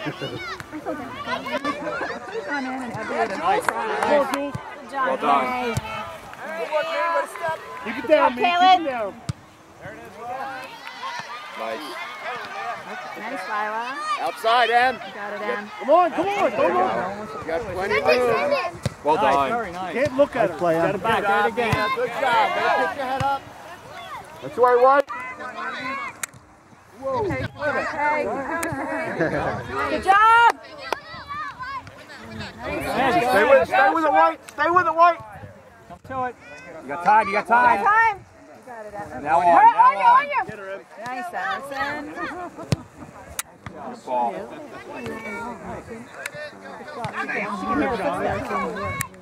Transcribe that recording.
Well done. Keep it down, man. Keep it down. Nice. Nice, Lila. Outside, Em. Got it, Em. Come on, come on. Go on. You got plenty of room. Well done. Very nice. Can't look at it. Play Got on. it back. Do it again. Good job. Better pick your head up. That's the way, White. Whoa. Okay. Good job. Stay with it, White. Stay with it, White. Come to it. You got time. You got time. Time. You got it, Em. Now on. On you. Nice, Allison. Good ball. Good job.